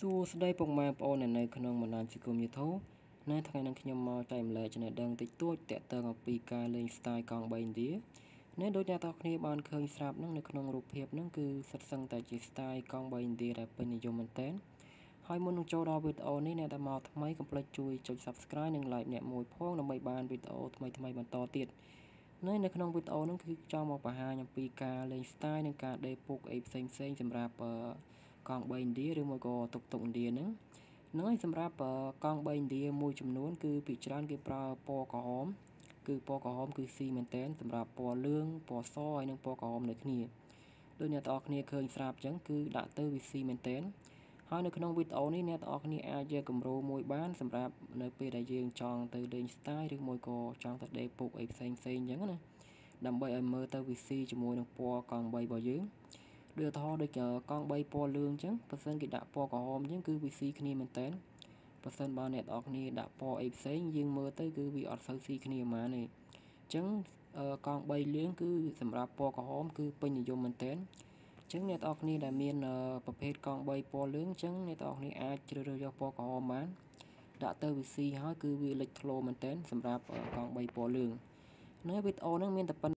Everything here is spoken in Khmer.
សួស្តីពុកម៉ែបងប្អូននៅក្នុងបណ្ដាញសង្គម YouTube នៅថ្ងៃនេះខ្ញុំមកចែកម្លែកចំណេះដឹងតិចតួចទាក់ទងអំពីការលេង style កង់3ឥណ្ឌានៅដូចអ្នកទាំងគ្នាបានឃើញស្រាប់នឹងនៅក្នុងរូបភាពនឹងគឺសិតសឹងតែជា style កង់3ឥណ្ឌាដែលពេញនិយមមែនទែនហើយមុននឹងចូលដល់វីដេអូនេះអ្នកដែលមកថ្មីកុំភ្លេចជួយចុច Subscribe និង Like អ្នកមួយផងដើម្បីបានវីដេអូថ្មីៗបន្តទៀតនៅក្នុងវីដេអូនេះគឺចង់មកបង្ហាញអំពីការលេង style និងការដេរពុកអីផ្សេងៗសម្រាប់កង់3ឥណ្ឌាឬមួយក៏តុកតុកឥណ្ឌាហ្នឹងហើយសម្រាប់កង់3ឥណ្ឌាមួយចំនួនគឺពីច្រើនគេប្រើពណ៌ក្រហមគឺពណ៌ក្រហមគឺស៊ីមែនតែនសម្រាប់ពណ៌លឿងពណ៌សហើយនិងពណ៌ក្រហមដូចគ្នាដូចអ្នកទាំងអស់គ្នាឃើញស្រាប់អញ្ចឹងគឺដាក់ទៅវាស៊ីមែនតែនហើយនៅក្នុងវីដេអូនេះអ្នកទាំងអស់គ្នាអាចយកគំរូមួយបានសម្រាប់នៅពេលដែលយើងចង់ទៅលេង style ឬមួយក៏ចង់ទៅដេរពុកអីផ្សេងៗអញ្ចឹងណាដើម្បីឲ្យមើលទៅវាស៊ីជាមួយនឹងពណ៌កង់3របស់យើងដូចឧទាហរណ៍ដូចកង់3ពណ៌លឿងអញ្ចឹងបើសិនគេដាក់ពណ៌ក្រហមអញ្ចឹងគឺវាស៊ីគ្នាមែនតើបើសិនបើអ្នកទាំងអស់គ្នាដាក់ពណ៌អីផ្សេងយើងមើលទៅគឺវាអត់សូវស៊ីគ្នាហ្មងទេអញ្ចឹងកង់3លឿងគឺសម្រាប់ពណ៌ក្រហមគឺពេញនិយមមែនតើអញ្ចឹងអ្នកទាំងអស់គ្នាដែលមានប្រភេទកង់3ពណ៌លឿងអញ្ចឹងអ្នកទាំងអស់គ្នាអាចជ្រើសរើសយកពណ៌ក្រហមបានដាក់ទៅវាស៊ីហើយគឺវាលេចធ្លោមែនតើសម្រាប់កង់3ពណ៌លឿងនៅវីដេអូហ្នឹងមានតែប៉ុណ្្នឹង